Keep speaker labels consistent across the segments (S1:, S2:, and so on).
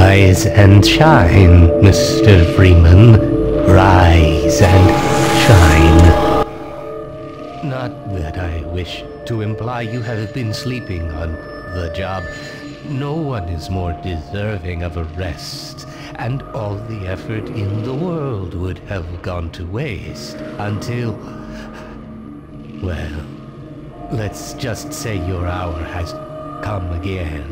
S1: Rise and shine, Mr. Freeman. Rise and shine. Not that I wish to imply you have been sleeping on the job. No one is more deserving of a rest, and all the effort in the world would have gone to waste until... well, let's just say your hour has come again.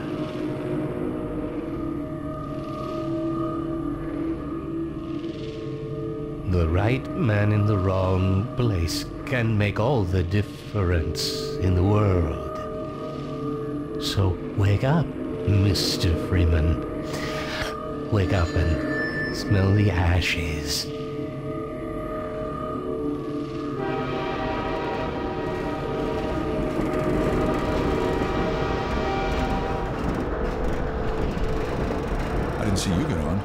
S1: The right man in the wrong place can make all the difference in the world. So wake up, Mr. Freeman. Wake up and smell the ashes.
S2: I didn't see you get on.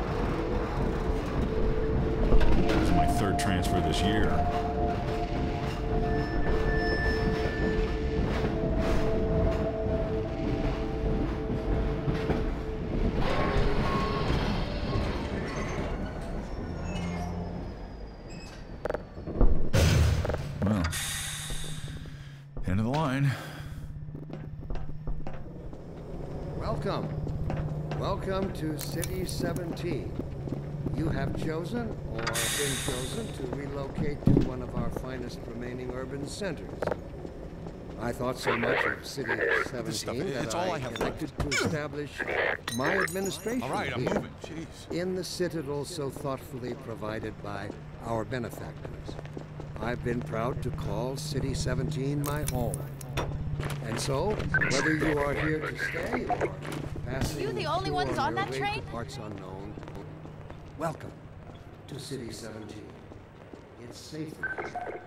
S2: This is my third transfer this year. Well, end of the line.
S3: Welcome. Welcome to City 17. You have chosen or been chosen to relocate to one of our finest remaining urban centers. I thought so much of City 17 that I elected to establish my administration
S2: All right, I'm
S3: here
S2: moving. Jeez.
S3: in the citadel so thoughtfully provided by our benefactors. I've been proud to call City 17 my home. And so, whether you are here to stay or passing
S4: You the only ones on that train?
S3: Parts unknown, welcome to City 17. It's safer.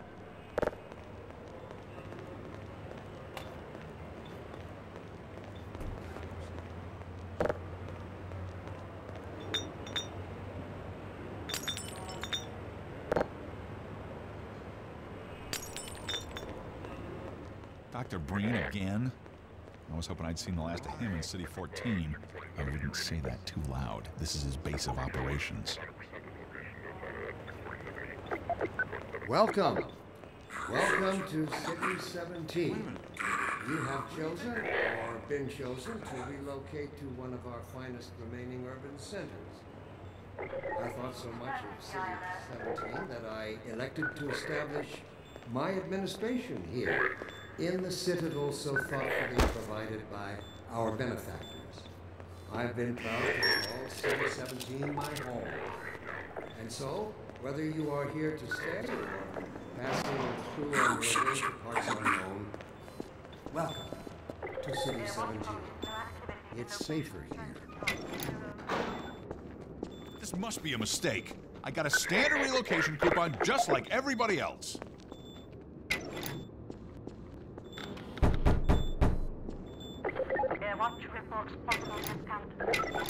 S2: Dr. Breen again? I was hoping I'd seen the last of him in City 14. I wouldn't say that too loud. This is his base of operations.
S3: Welcome. Welcome to City 17. You have chosen or been chosen to relocate to one of our finest remaining urban centers. I thought so much of City 17 that I elected to establish my administration here in the citadel so thoughtfully provided by our benefactors. I've been proud to call City 17 my home. And so, whether you are here to stay or passing through on your way to parts unknown, welcome to City 17. It's safer here.
S2: This must be a mistake. I got a standard relocation coupon just like everybody else.
S5: Watch reports possible discount.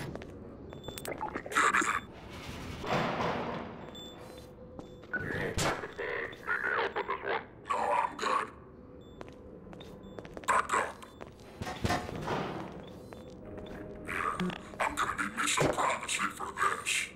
S6: I'm gonna be mission privacy for this.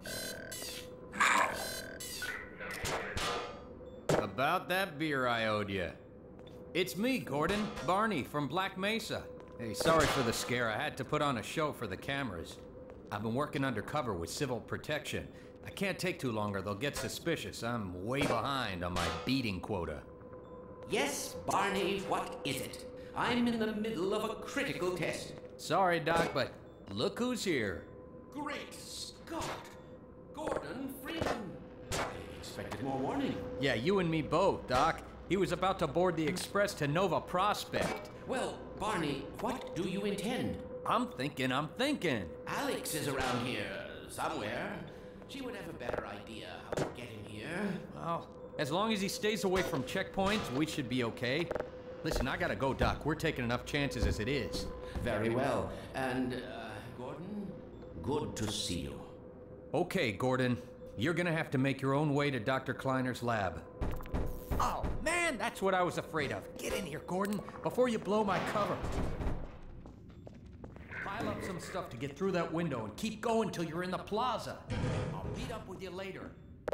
S7: About that beer I owed you. It's me, Gordon, Barney from Black Mesa. Hey, sorry for the scare. I had to put on a show for the cameras. I've been working undercover with civil protection. I can't take too long or they'll get suspicious. I'm way behind on my beating quota.
S8: Yes, Barney, what is it? I'm in the middle of a critical test.
S7: Sorry, Doc, but look who's here.
S8: Great Scott! Gordon Freeman! I expected more warning.
S7: Yeah, you and me both, Doc. He was about to board the express to Nova Prospect.
S8: Well, Barney, what do you intend?
S7: I'm thinking.
S8: Alex is around here somewhere. She would have a better idea how to get him here.
S7: Well, as long as he stays away from checkpoints, we should be okay. Listen, I gotta go, Doc. We're taking enough chances as it is.
S8: Very well. And, Gordon, good to see you.
S7: Okay, Gordon. You're gonna have to make your own way to Dr. Kleiner's lab. Oh, man, that's what I was afraid of. Get in here, Gordon, before you blow my cover. Pile up some stuff to get through that window and keep going till you're in the plaza. I'll meet up with you later.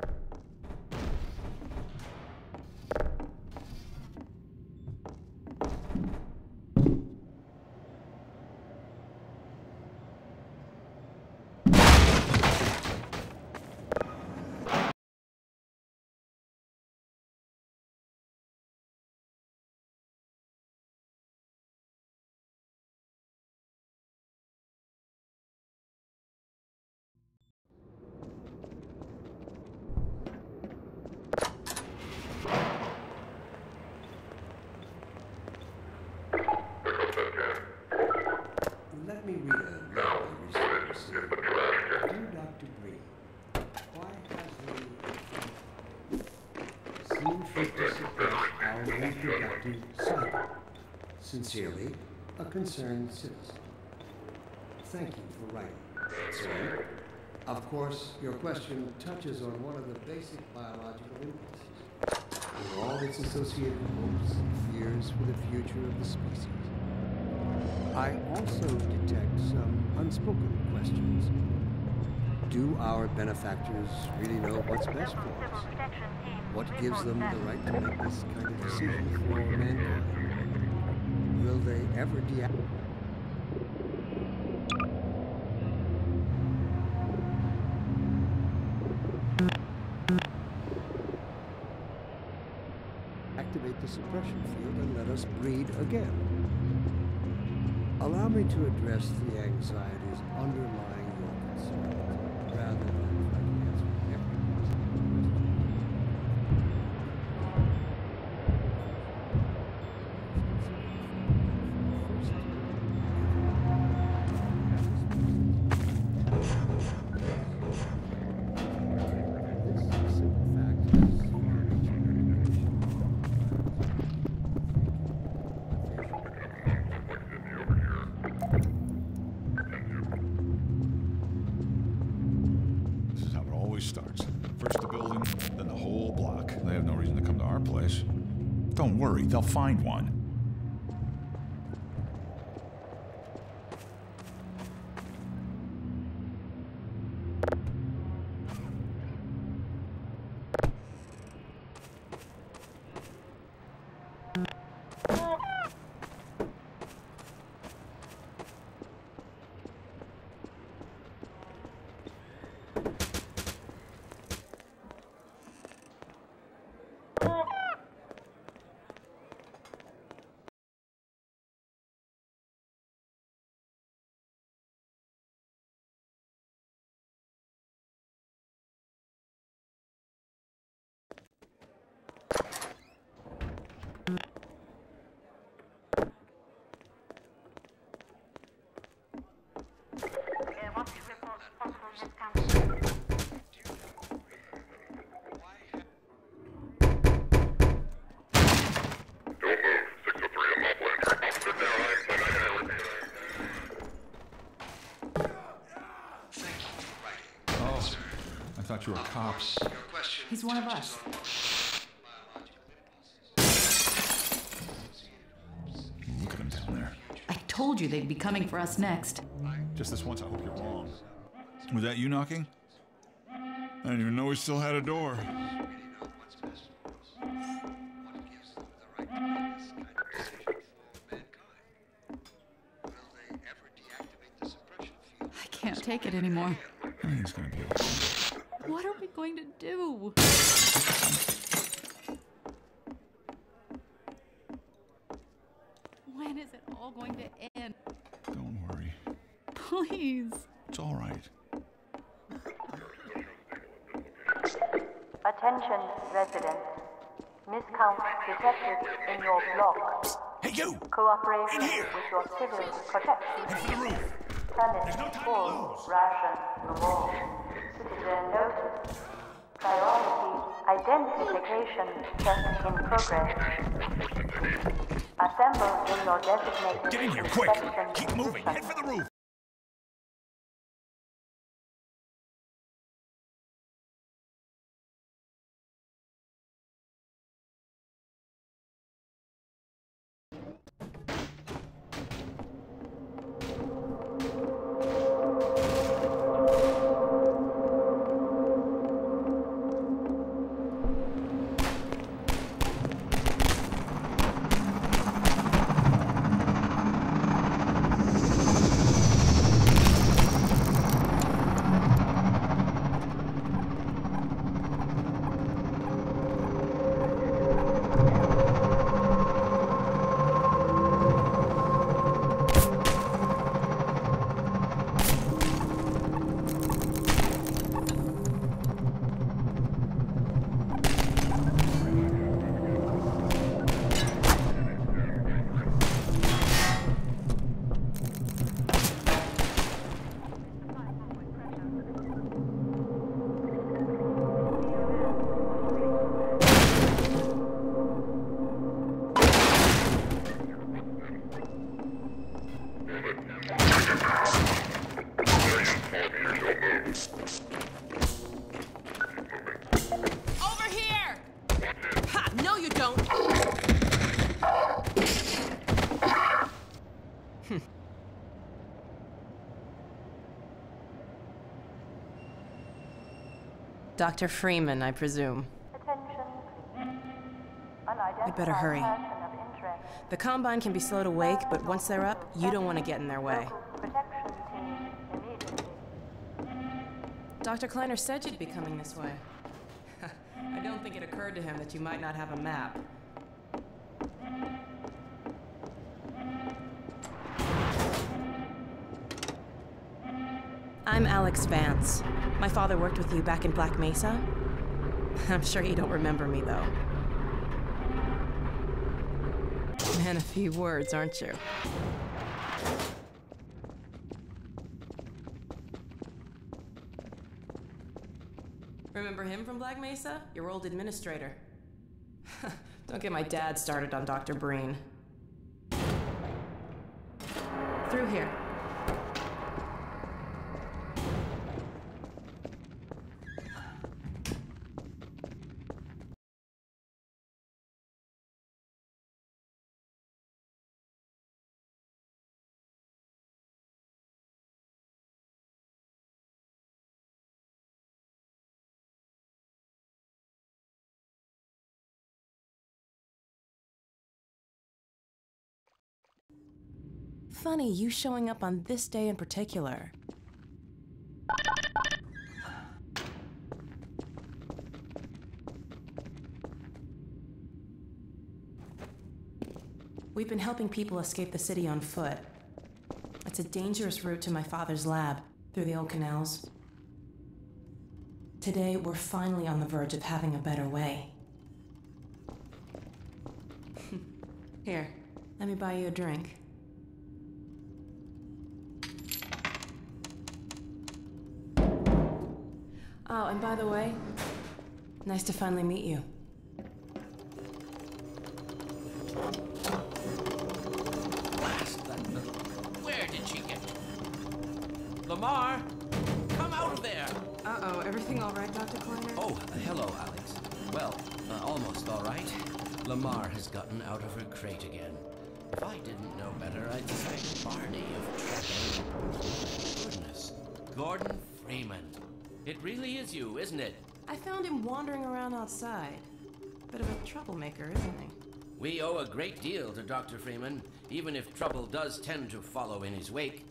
S3: Let me read a letter I recently received. Dear Dr. Bree, why has he seen fit to suppress our reproductive cycle? Sincerely, a concerned citizen. Thank you for writing. Sir, of course, your question touches on one of the basic biological impulses, with all its associated hopes and fears for the future of the species. I also detect some unspoken questions. Do our benefactors really know what's best for us? What gives them the right to make this kind of decision for mankind? Will they ever activate the suppression field and let us breed again? Allow me to address the anxieties underlying your concerns, rather than try to answer every
S2: Starts. First the building, then the whole block. They have no reason to come to our place. Don't worry, they'll find one.
S5: What's the possible misconduct?
S2: Oh, I thought you were cops.
S4: He's one of us.
S2: Look at him down there.
S4: I told you they'd be coming for us next.
S2: Just this once, I hope you're wrong. Was that you knocking? I didn't even know we still had a door.
S4: I can't take it anymore.
S2: I think it's gonna be okay.
S4: What are we going to do? When is it all going to end?
S2: Don't worry.
S4: Please.
S2: It's all right.
S5: Attention, residents. Miscount detected in your block.
S2: Hey, you!
S5: Cooperation
S2: In here!
S5: with your civil protection.
S2: Head for the roof!
S5: Tenant
S2: no time to
S5: full
S2: lose.
S5: ration reward. Citizen notice. Priority identification check in progress. Assemble in your designated
S2: Get in here, quick!
S5: inspection
S2: Keep moving!
S5: position.
S2: Head for the roof!
S9: Dr. Freeman, I presume.
S5: Attention, please.
S9: We better hurry.
S5: Unidentified person of interest.
S9: The Combine can be slow to wake, but once they're up, you don't want to get in their way.
S5: Local protection team immediately.
S9: Dr. Kleiner said you'd be coming this way. I don't think it occurred to him that you might not have a map. I'm Alex Vance. My father worked with you back in Black Mesa. I'm sure you don't remember me, though. Man, a few words, aren't you? Remember him from Black Mesa? Your old administrator. Don't get my dad started on Dr. Breen. Through here. Funny, you showing up on this day in particular. We've been helping people escape the city on foot. It's a dangerous route to my father's lab, through the old canals. Today, we're finally on the verge of having a better way. Here, let me buy you a drink. Oh, and by the way, nice to finally meet you.
S8: Blast that little... Where did she get... Lamar! Come out of there!
S9: Uh-oh, everything all right, Dr. Kleiner?
S8: Oh, hello, Alex. Well, almost all right. Lamar has gotten out of her crate again. If I didn't know better, I'd suspect Barney of trapping. Goodness. Gordon Freeman. It really is you, isn't it?
S9: I found him wandering around outside. Bit of a troublemaker, isn't he?
S8: We owe a great deal to Dr. Freeman, even if trouble does tend to follow in his wake.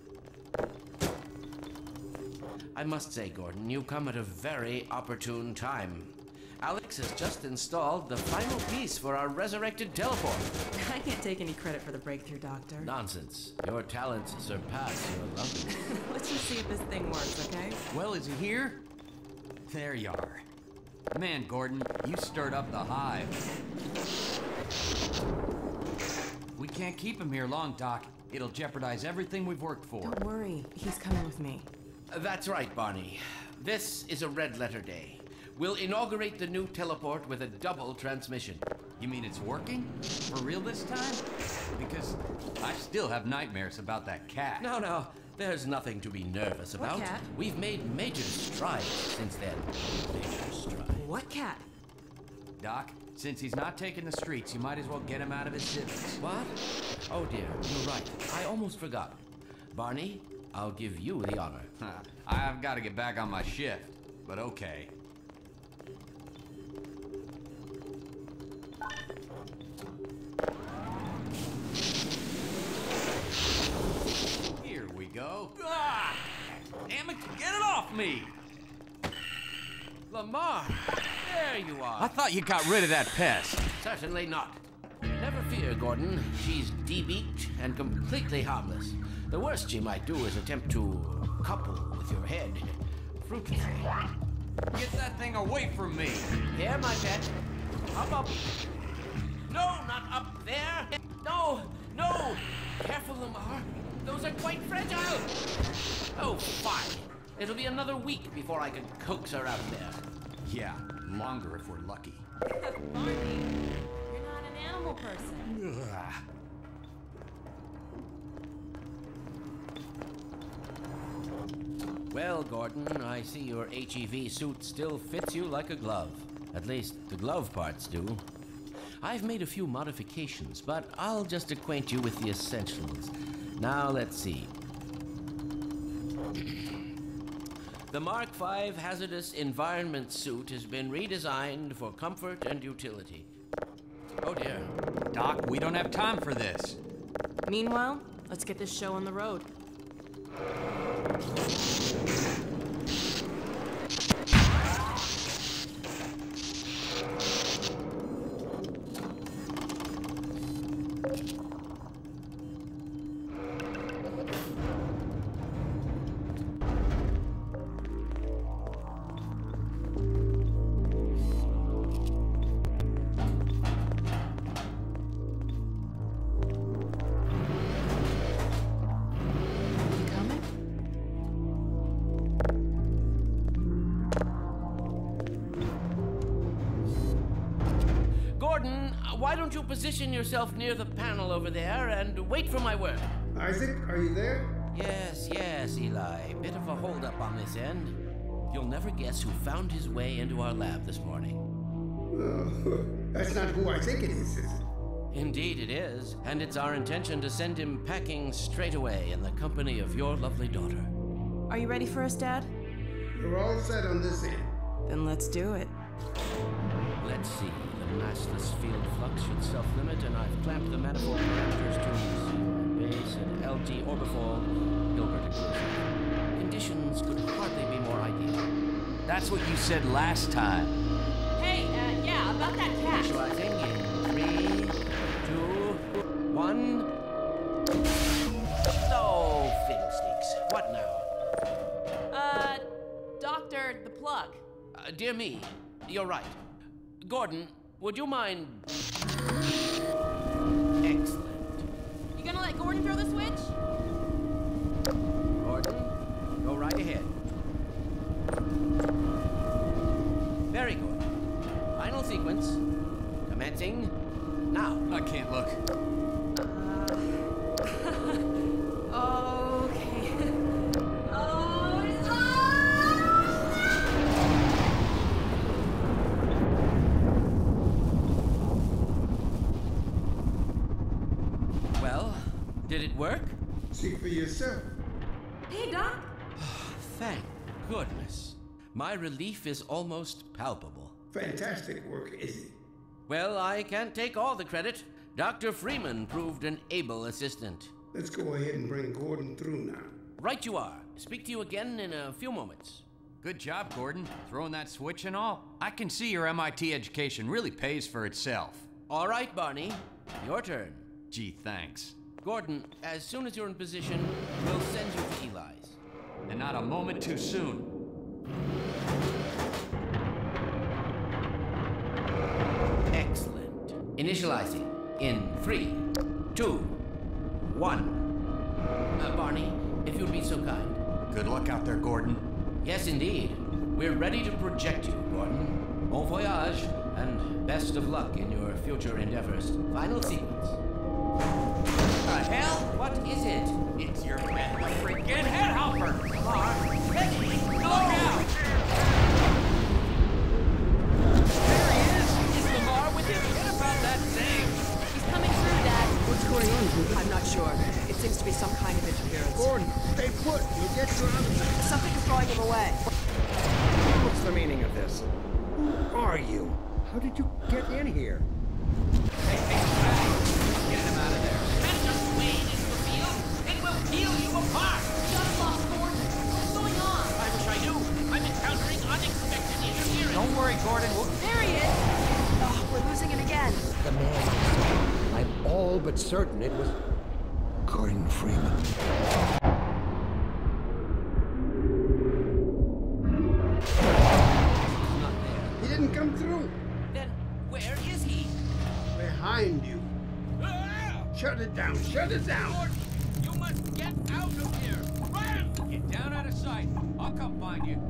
S8: I must say, Gordon, you come at a very opportune time. Alex has just installed the final piece for our resurrected teleport.
S9: I can't take any credit for the breakthrough, Doctor.
S8: Nonsense. Your talents surpass your loveliness.
S9: Let's just see if this thing works, okay?
S7: Well, is he here? There you are. Man, Gordon, you stirred up the hive. We can't keep him here long, Doc. It'll jeopardize everything we've worked for.
S9: Don't worry. He's coming with me.
S8: That's right, Barney. This is a red letter day. We'll inaugurate the new teleport with a double transmission.
S7: You mean it's working? For real this time? Because I still have nightmares about that cat.
S8: No, there's nothing to be nervous about.
S9: cat?
S8: We've made major strides since then. Major strides.
S9: What cat?
S7: Doc, since he's not taking the streets, you might as well get him out of his civvies.
S8: What? Oh dear, you're right. I almost forgot. Barney, I'll give you the honor.
S7: I've got to get back on my shift, but okay. Here we go. Ah! Damn it, get it off me!
S8: Lamar, there you are.
S7: I thought you got rid of that pest.
S8: Certainly not. Never fear, Gordon. She's debeaked and completely harmless. The worst she might do is attempt to couple with your head. Fruitlessly.
S7: Get that thing away from me.
S8: Here, my pet. Up. No, not up there. No. Careful, Lamar. Those are quite fragile. Oh, fine. It'll be another week before I can coax her out of there.
S7: Yeah, longer if we're lucky.
S9: Barney, you're not an animal person.
S7: Ugh.
S8: Well, Gordon, I see your HEV suit still fits you like a glove. At least the glove parts do. I've made a few modifications, but I'll just acquaint you with the essentials. Now, let's see. The Mark V hazardous environment suit has been redesigned for comfort and utility. Oh dear.
S7: Doc, we don't have time for this.
S9: Meanwhile, let's get this show on the road.
S8: Why don't you position yourself near the panel over there and wait for my word?
S3: Isaac, are you there?
S8: Yes, Eli. Bit of a holdup on this end. You'll never guess who found his way into our lab this morning.
S3: That's not who I think it is it?
S8: Indeed it is, and it's our intention to send him packing straight away in the company of your lovely daughter.
S9: Are you ready for us, Dad?
S3: We're all set on this end.
S9: Then let's do it.
S8: Let's see. The massless field flux should self-limit, and I've clamped the manifold parameters to C base and LT orbifold, Hilbert inclusive. Conditions could hardly be more ideal.
S7: That's what you said last time.
S9: Hey, yeah, about that cache.
S8: Initializing in 3, 2, 1. Oh, fiddlesticks. What now?
S9: Doctor, the plug.
S8: Dear me, you're right. Gordon, would you mind... Excellent.
S9: You gonna let Gordon throw the switch?
S8: Gordon, go right ahead. Very good. Final sequence. Commencing now.
S7: I can't look.
S9: Okay.
S8: Well, did it work?
S3: See for yourself.
S9: Hey, Doc.
S8: Thank goodness. My relief is almost palpable.
S3: Fantastic work, Izzy.
S8: Well, I can't take all the credit. Dr. Freeman proved an able assistant.
S3: Let's go ahead and bring Gordon through now.
S8: Right you are. Speak to you again in a few moments.
S7: Good job, Gordon. Throwing that switch and all. I can see your MIT education really pays for itself.
S8: All right, Barney. Your turn.
S7: Gee, thanks.
S8: Gordon, as soon as you're in position, we'll send you to Eli's.
S7: And not a moment too soon.
S8: Excellent. Initializing in 3, 2, 1. Barney, if you'd be so kind.
S7: Good luck out there, Gordon.
S8: Yes, indeed. We're ready to project you, Gordon. Bon voyage, and best of luck in your future endeavors. Final sequence. Hell? What is it?
S7: It's your man, the freaking head hopper!
S8: Lamar, ready, look out!
S7: There he is! Is Lamar with him? Forget about that thing!
S9: He's coming through, Dad.
S10: What's going on, Ruby? I'm not sure. It seems to be some kind of interference.
S3: Gordon, stay put. You'll get surrounded.
S10: Something is drawing him away.
S3: What's the meaning of this? Who are you? How did you get in here?
S7: Hey, get him out of there.
S8: That's just Wade into the field. It will peel you apart.
S9: Shut off, Gordon. What's going on?
S8: I wish I knew. I'm encountering unexpected interference.
S7: Don't worry, Gordon.
S9: There he is.
S10: Oh, we're losing it again.
S3: The man. I'm all but certain it was Gordon Freeman.
S8: He's not there.
S3: He didn't come through.
S8: Then where is he?
S3: Behind you. Shut it down. Shut it down.
S8: Gordon, you must get out of here. Run!
S7: Get down out of sight. I'll come find you.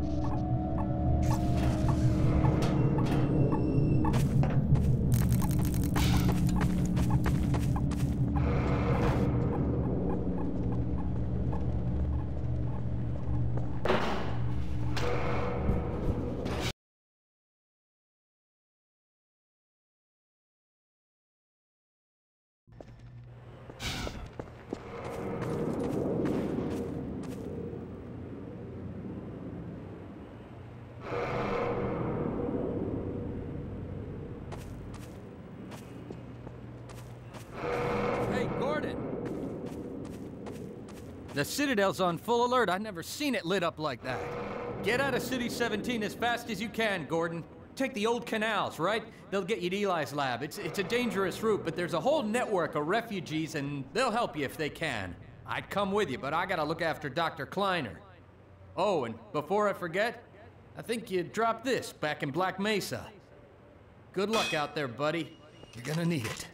S7: The Citadel's on full alert. I've never seen it lit up like that. Get out of City 17 as fast as you can, Gordon. Take the old canals, right? They'll get you to Eli's lab. It's a dangerous route, but there's a whole network of refugees, and they'll help you if they can. I'd come with you, but I gotta look after Dr. Kleiner. Oh, and before I forget, I think you dropped this back in Black Mesa. Good luck out there, buddy. You're gonna need it.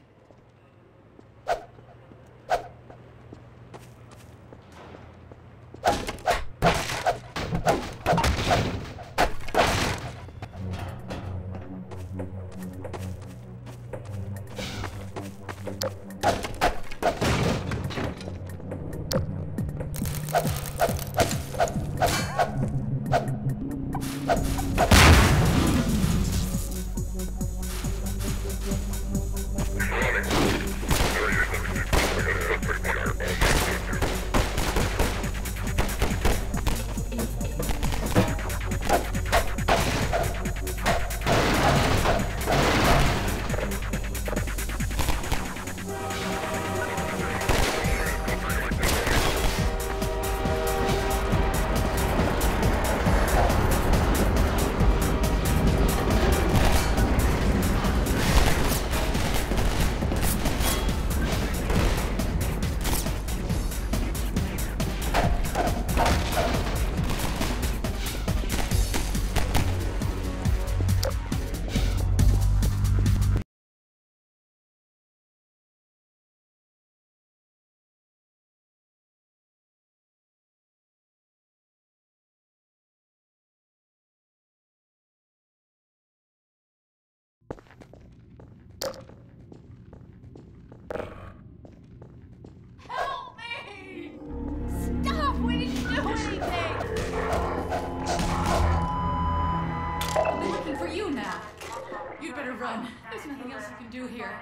S4: Help me! Stop! We didn't do anything! I'm looking for you now. You'd better run. There's nothing else you can do here.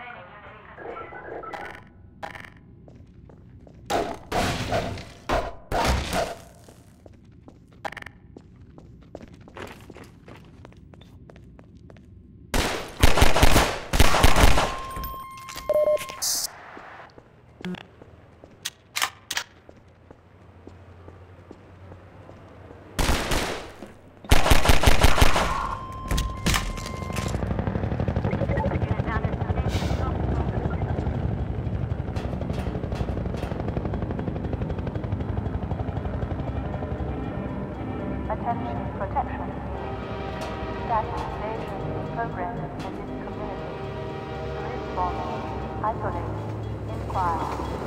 S5: Attention protection. Status invasion program and its community. Police forming. Isolate. Inquire.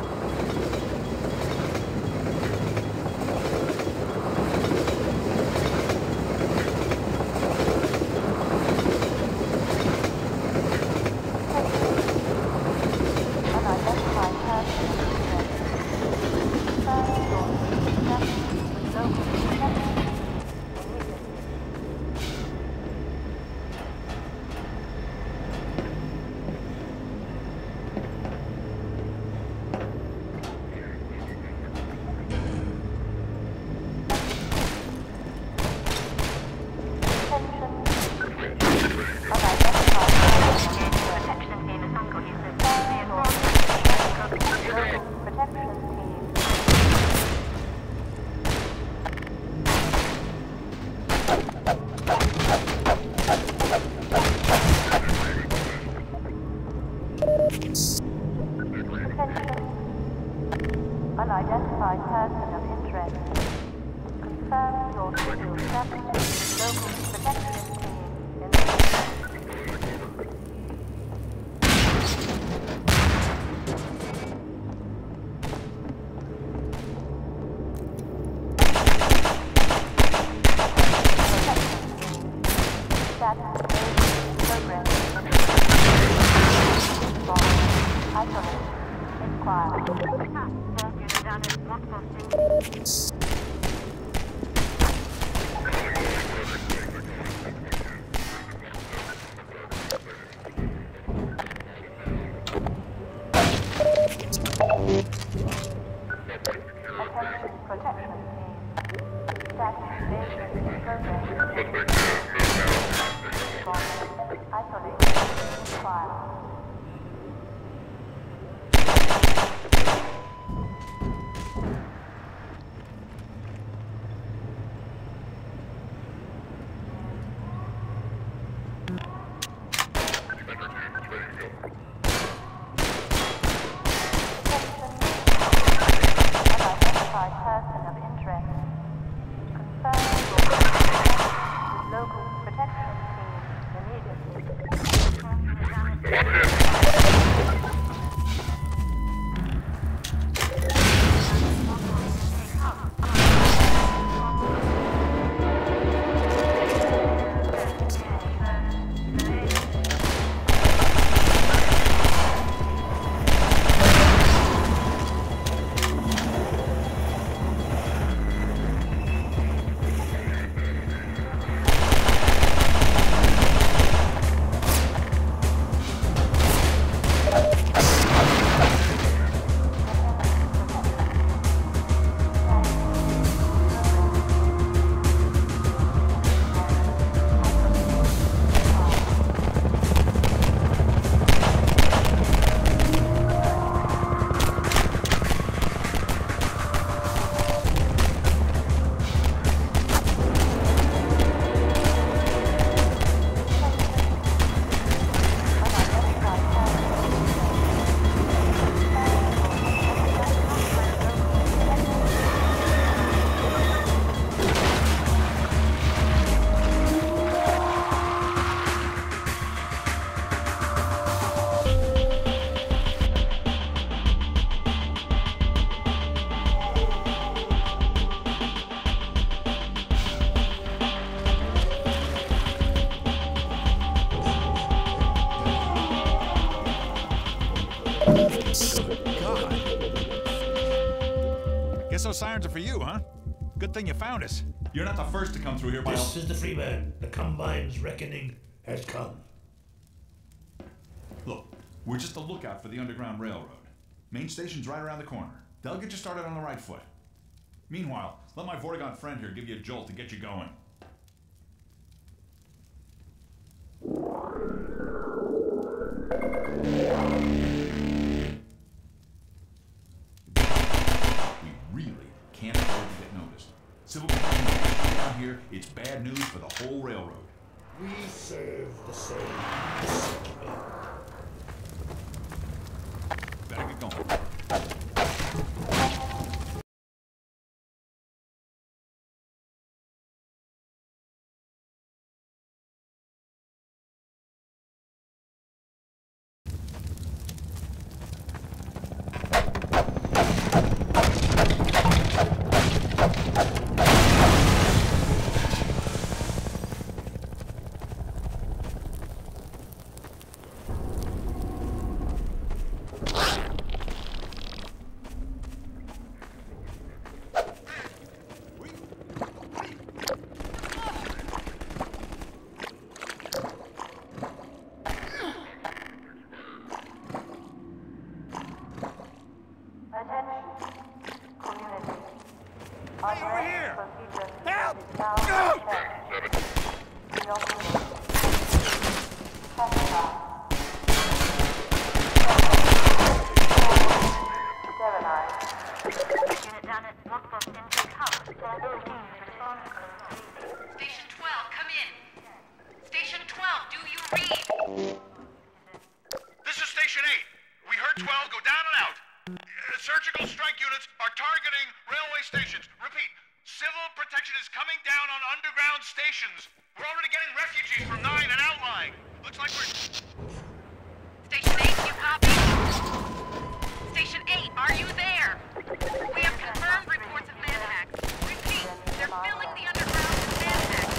S5: Unidentified person of interest. Confirm source. Local protection. Unidentified person of interest. Confirm your visual status. Local protection team in the status program. Isolate. Inquire. Attention protection team. Status invasion program. Isolate. Inquire.
S2: guess those sirens are for you, huh? Good thing you found us. You're not the first to come through here by...
S11: This is the Freeman. The Combine's reckoning has come.
S2: Look, we're just a lookout for the Underground Railroad. Main station's right around the corner. They'll get you started on the right foot. Meanwhile, let my Vortigaunt friend here give you a jolt to get you going. We really can't afford to get noticed. Civil protection down here, it's bad news for the whole railroad.
S11: We serve the same mCable.
S2: Better get going.
S12: Surgical strike units are targeting railway stations. Repeat, civil protection is coming down on underground stations. We're already getting refugees from 9 and outlying. Looks like we're...
S13: Station 8, you copy? Station 8, are you there? We have confirmed reports of manhacks. Repeat, they're filling the underground with manhacks.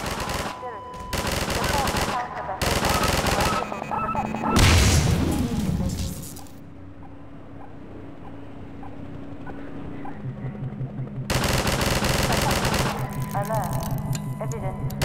S5: Alert. Evidence.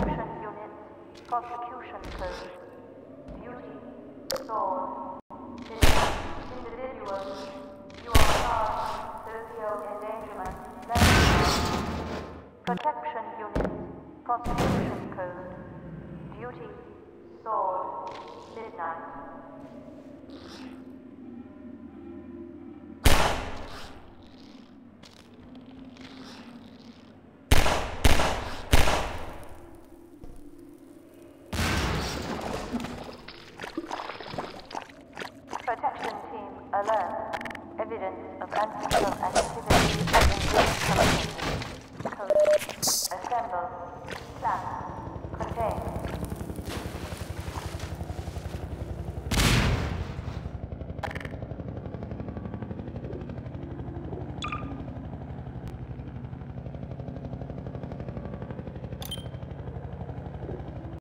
S5: Protection units, prosecution code. Duty, sword. Individuals, you are charged social endangerment. Protection units, prosecution code. Duty, sword, midnight. Protection team alert. Evidence of unusual activity has been committed. Code. Assemble. Plan.